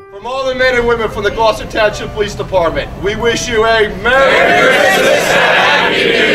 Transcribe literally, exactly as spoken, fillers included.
From all the men and women from the Gloucester Township Police Department, we wish you a Merry Christmas and Happy New Year!